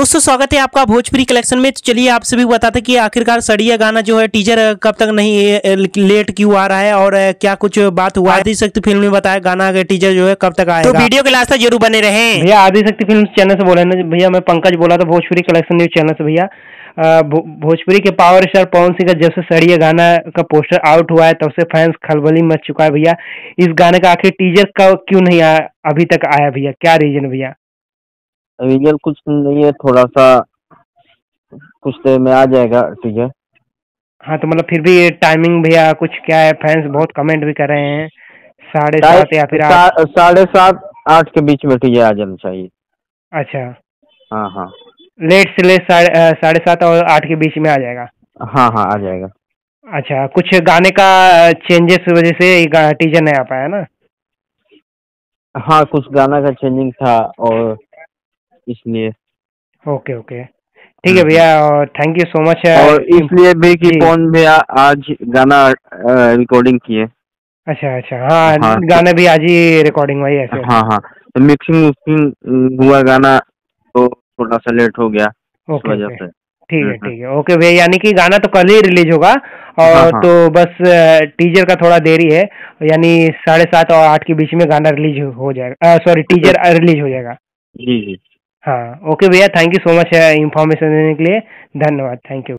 दोस्तों स्वागत है आपका भोजपुरी कलेक्शन में। तो चलिए आप सभी को बताते हैं कि आखिरकार सड़िया गाना जो है टीजर कब तक नहीं लेट क्यों आ रहा है और क्या कुछ बात हुआ। आदिशक्ति फिल्म में बताया गाना का टीजर जो है कब तक आएगा। तो वीडियो के लास्ट तक जरूर बने रहें। भैया आदिशक्ति फिल्म चैनल से बोले ना भैया, मैं पंकज बोला था भोजपुरी कलेक्शन न्यूज चैनल से। भैया भोजपुरी के पावर स्टार पवन सिंह का जब से सड़िया गाना का पोस्टर आउट हुआ है तब से फैंस खलबली मच चुका है। भैया इस गाने का आखिर टीजर का क्यों नहीं आया, अभी तक आया भैया, क्या रीजन भैया? रीजन कुछ नहीं है, थोड़ा सा कुछ देर में आ जाएगा टीजर। हाँ तो मतलब फिर भी टाइमिंग भैया कुछ क्या है? फैंस बहुत कमेंट भी कर रहे हैं 7:30 या फिर 8। 7:30-8 के बीच में टीजर आ जाना चाहिए। अच्छा, हाँ हाँ लेट से लेट 7:30 और 8 के बीच में आ जाएगा। हाँ हाँ आ जाएगा। अच्छा, कुछ गाने का चेंजेस की वजह से टीजर नहीं आ पाया ना? हाँ कुछ गाना का चेंजिंग था और इसलिए। ओके ओके, ठीक है भैया, और थैंक यू सो मच। और इसलिए भी कि पवन भैया आज गाना रिकॉर्डिंग किए। अच्छा अच्छा, हाँ, हाँ गाने भी आज ही रिकॉर्डिंग हुई ऐसे। हाँ हाँ तो मिक्सिंग हुआ गाना तो थोड़ा सा लेट हो गया इस वजह से। ठीक है ओके भैया, यानी कि गाना तो कल ही रिलीज होगा और हाँ, हाँ। तो बस टीजर का थोड़ा देरी है, यानी 7:30 और 8 के बीच में गाना रिलीज हो जाएगा, सॉरी टीजर रिलीज हो जाएगा। जी जी हाँ ओके भैया, thank you so much information देने के लिए, धन्यवाद, थैंक यू।